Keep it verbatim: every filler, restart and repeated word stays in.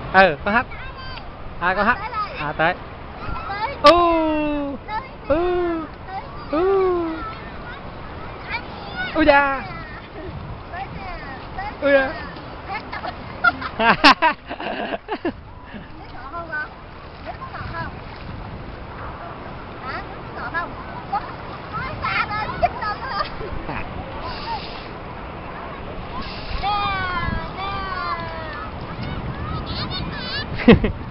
Ừ, con hấp. À, con hấp. À, tới. U. U. U. Ui da. Ui da. Nè, nè.